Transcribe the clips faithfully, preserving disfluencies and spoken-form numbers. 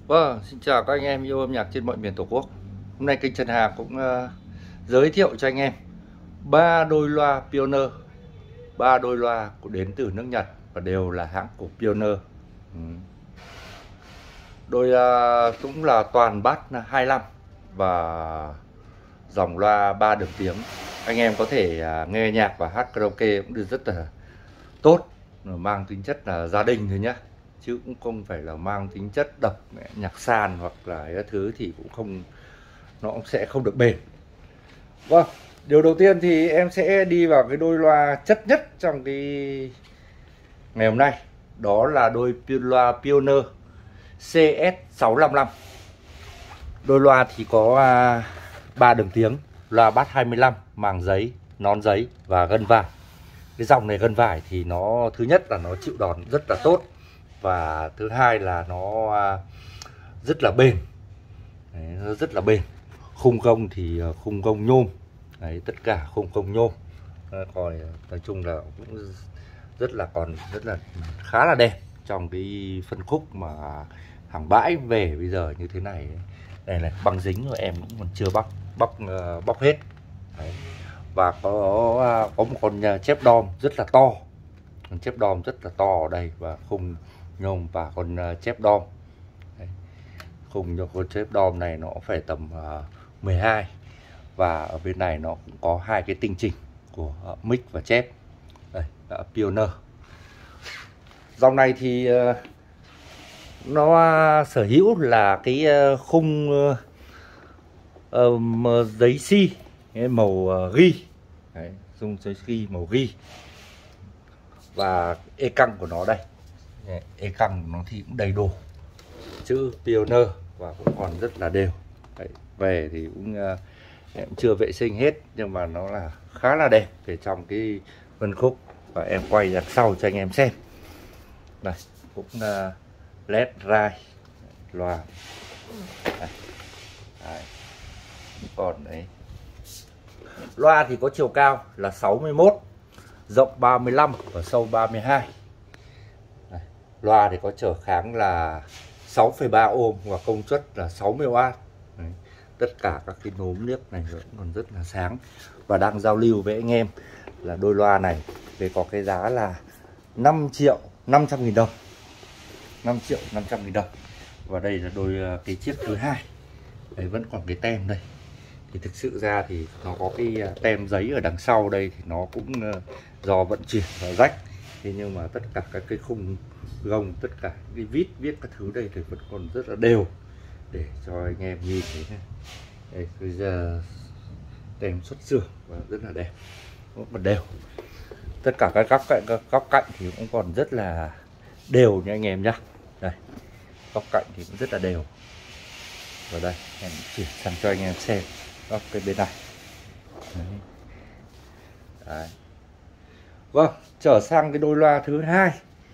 Vâng, xin chào các anh em yêu âm nhạc trên mọi miền Tổ quốc. Hôm nay kênh Trần Hà cũng uh, giới thiệu cho anh em ba đôi loa Pioneer, ba đôi loa của đến từ nước Nhật và đều là hãng của Pioneer. Ừ. Đôi uh, cũng là toàn bass hai mươi lăm và dòng loa ba đường tiếng. Anh em có thể uh, nghe nhạc và hát karaoke cũng được rất là tốt, mang tính chất là gia đình thôi nhá, chứ cũng không phải là mang tính chất đập nhạc sàn hoặc là cái thứ thì cũng không, nó cũng sẽ không được bền. Vâng, điều đầu tiên thì em sẽ đi vào cái đôi loa chất nhất trong cái ngày hôm nay, đó là đôi loa Pioneer C S sáu năm năm. Đôi loa thì có ba đường tiếng, loa bass hai mươi lăm, màng giấy, nón giấy và gân vải. Cái dòng này gân vải thì nó thứ nhất là nó chịu đòn rất là tốt, và thứ hai là nó rất là bền. Đấy, nó rất là bền. Khung gông thì khung gông nhôm. Đấy, tất cả khung gông nhôm. Còn nói chung là cũng rất là còn rất là khá là đẹp trong cái phân khúc mà hàng bãi về bây giờ như thế này. Đây này, băng dính của em cũng còn chưa bóc bóc bóc hết. Đấy. Và có có một con chép đom rất là to, con chép đom rất là to ở đây, và khung nhôm và con chép đom. Đấy. Khung cho con chép đom này nó phải tầm uh, mười hai, và ở bên này nó cũng có hai cái tinh chỉnh của uh, mic và chép. Đây là Pioneer. Dòng này thì uh, nó uh, sở hữu là cái uh, khung uh, uh, giấy xi màu uh, ghi. Đấy, dùng giấy ghi màu ghi. Và e căng của nó đây, e căng của nó thì cũng đầy đủ chữ Pioneer và cũng còn rất là đều. Đấy, về thì cũng uh, em chưa vệ sinh hết, nhưng mà nó là khá là đẹp về trong cái phân khúc. Và em quay đằng sau cho anh em xem. Này cũng uh, led rai loa. Đấy. Đấy. Còn đấy, loa thì có chiều cao là sáu mươi mốt, rộng ba mươi lăm và sâu ba mươi hai. Đây. Loa thì có trở kháng là sáu phẩy ba ohm và công suất là sáu mươi oát. Đấy. Tất cả các cái núm niếc này vẫn còn rất là sáng. Và đang giao lưu với anh em là đôi loa này về có cái giá là năm triệu năm trăm nghìn đồng. năm triệu năm trăm nghìn đồng. Và đây là đôi cái chiếc thứ hai. Đấy, vẫn còn cái tem đây. Thì thực sự ra thì nó có cái tem giấy ở đằng sau đây thì nó cũng do vận chuyển và rách. Thế nhưng mà tất cả các cái khung gông, tất cả cái vít viết các thứ đây thì vẫn còn rất là đều để cho anh em nhìn thấy này. Đây, bây giờ tem xuất xưởng và rất là đẹp, cũng còn đều. Tất cả các góc cạnh các góc cạnh thì cũng còn rất là đều nha anh em nhá. Đây, góc cạnh thì cũng rất là đều. Và đây em chuyển sang cho anh em xem góc cái bên này. Đấy. Đấy. Vâng, trở sang cái đôi loa thứ hai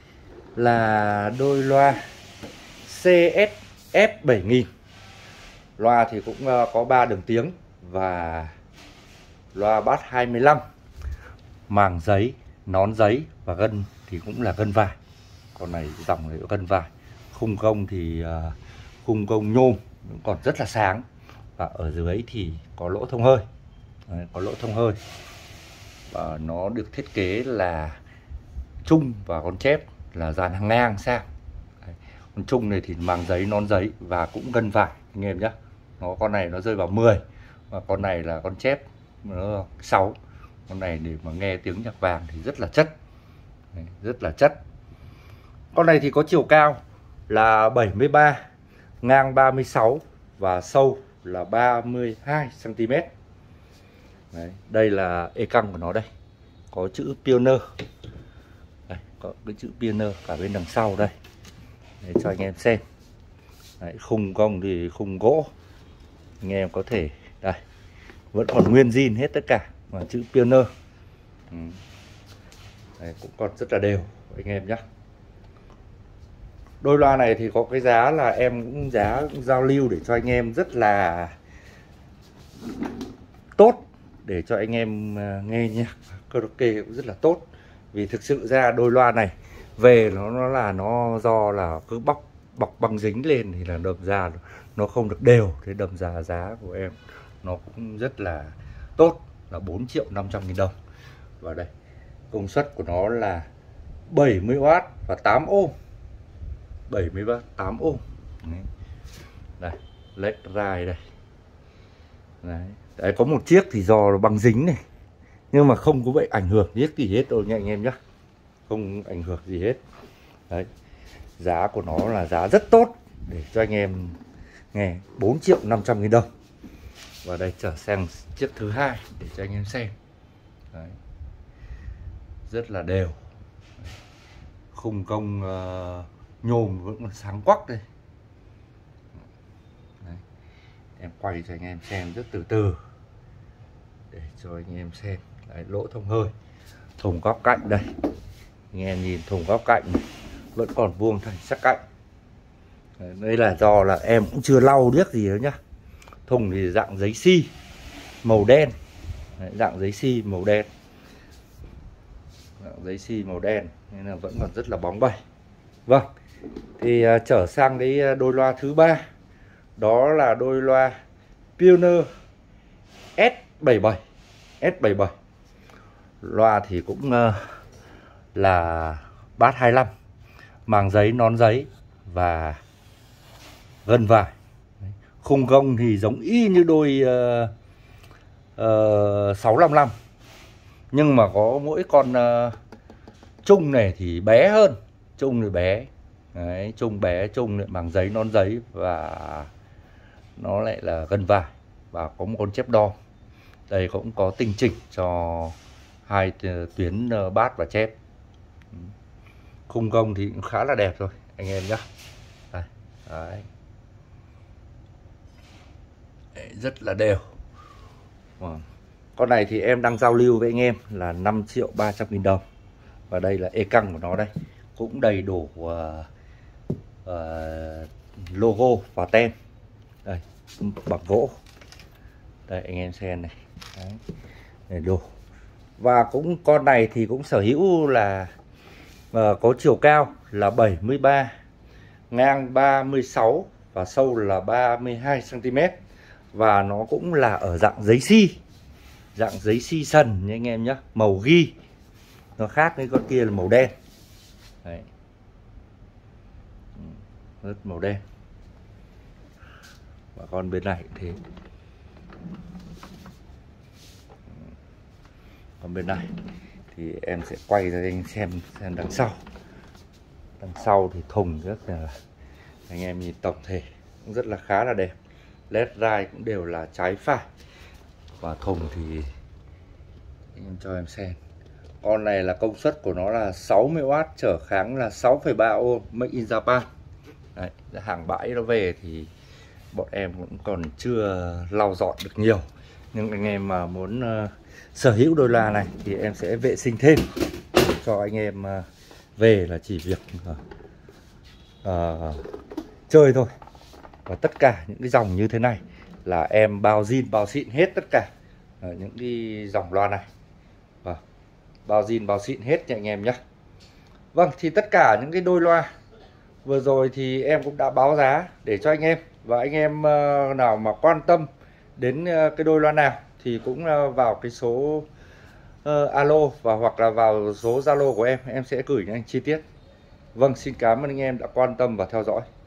là đôi loa C S F bảy nghìn. Loa thì cũng có ba đường tiếng và loa bass hai mươi lăm, màng giấy, nón giấy và gân thì cũng là gân vải. Con này dòng này gân vải. Khung gông thì uh, khung gông nhôm cũng còn rất là sáng, và ở dưới thì có lỗ thông hơi. Đấy, có lỗ thông hơi. Và nó được thiết kế là chung và con chép là dàn hàng ngang sang. Đấy, con chung này thì màng giấy, nón giấy và cũng gân vải anh em nhé. Nó con này nó rơi vào mười, và con này là con chép nó sáu. Con này để mà nghe tiếng nhạc vàng thì rất là chất. Đấy, rất là chất. Con này thì có chiều cao là bảy mươi ba, ngang ba mươi sáu và sâu là ba mươi hai xăng ti mét. Đấy, đây là e căng của nó đây. Có chữ Pioneer. Đây, có cái chữ Pioneer cả bên đằng sau đây. Để cho anh em xem. Đấy, khung gông thì khung gỗ. Anh em có thể đây, vẫn còn nguyên zin hết tất cả, mà chữ Pioneer. Ừ. Đấy, cũng còn rất là đều anh em nhé. Đôi loa này thì có cái giá là em cũng giá cũng giao lưu để cho anh em rất là tốt, để cho anh em nghe nhạc karaoke cũng rất là tốt. Vì thực sự ra đôi loa này về nó nó là nó do là cứ bóc bọc băng dính lên thì là đầm ra nó không được đều, thế đầm ra giá của em nó cũng rất là tốt, là bốn triệu năm trăm nghìn đồng. Và đây công suất của nó là bảy mươi oát và tám ôm, bảy mươi oát tám ôm. Đấy. Đây led rai đây. Đấy. Đấy, có một chiếc thì do băng dính này, nhưng mà không có vậy ảnh hưởng biết gì hết đâu nha anh em nhé, không ảnh hưởng gì hết. Đấy, giá của nó là giá rất tốt để cho anh em nghe, bốn triệu năm trăm nghìn đồng. Và đây trở sang chiếc thứ hai để cho anh em xem. Đấy. Rất là đều, khung cong uh, nhôm vẫn còn sáng quắc đây. Đấy. Em quay cho anh em xem rất từ từ để cho anh em xem. Đấy, lỗ thông hơi, thùng góc cạnh đây, anh em nhìn thùng góc cạnh này, vẫn còn vuông thành sắc cạnh. Đấy, đây là do là em cũng chưa lau điếc gì nữa nhá. Thùng thì dạng giấy xi màu đen. Đấy, dạng giấy xi màu đen, dạng giấy xi màu đen nên là vẫn còn rất là bóng bẩy. Vâng, thì uh, trở sang cái đôi loa thứ ba, đó là đôi loa Pioneer S bảy bảy. S bảy bảy loa thì cũng uh, là bass hai mươi lăm, màng giấy, nón giấy và gân vải. Khung gông thì giống y như đôi uh, uh, sáu năm năm, nhưng mà có mỗi con uh, chung này thì bé hơn, chung thì bé. Đấy, chung bé, chung lại màng giấy, nón giấy và nó lại là gân vải và có một con chép đo. Đây cũng có tinh chỉnh cho hai tuyến bass và chép. Khung gông thì cũng khá là đẹp rồi anh em nhé. Đây. Đấy. Đấy, rất là đều. Con này thì em đang giao lưu với anh em là năm triệu ba trăm nghìn đồng. Và đây là e căng của nó đây, cũng đầy đủ uh, uh, logo và tem. Đây, bằng gỗ. Đây anh em xem này. Đấy. Đầy đủ. Và cũng con này thì cũng sở hữu là uh, có chiều cao là bảy mươi ba, ngang ba mươi sáu và sâu là ba mươi hai xăng ti mét. Và nó cũng là ở dạng giấy xi, dạng giấy xi sần nha anh em nhé, màu ghi. Nó khác với con kia là màu đen. Đấy. Rất màu đen. Và con bên này cũng thế. Còn bên này thì em sẽ quay ra anh xem xem đằng sau. Đằng sau thì thùng rất là, anh em nhìn tổng thể cũng rất là khá là đẹp. led rai cũng đều là trái phải. Và thùng thì anh em cho em xem. Con này là công suất của nó là sáu mươi oát, trở kháng là sáu phẩy ba ohm, made in Japan. Đấy, hàng bãi nó về thì bọn em cũng còn chưa lau dọn được nhiều. Nhưng anh em mà muốn uh, sở hữu đôi loa này thì em sẽ vệ sinh thêm cho anh em uh, về là chỉ việc uh, uh, chơi thôi. Và tất cả những cái dòng như thế này là em bao zin bao xịn hết tất cả uh, những cái dòng loa này. Và bao zin bao xịn hết nha anh em nhé. Vâng, thì tất cả những cái đôi loa vừa rồi thì em cũng đã báo giá để cho anh em. Và anh em uh, nào mà quan tâm đến uh, cái đôi loa nào thì cũng uh, vào cái số uh, alo và hoặc là vào số Zalo của em, em sẽ gửi anh chi tiết. Vâng, xin cảm ơn anh em đã quan tâm và theo dõi.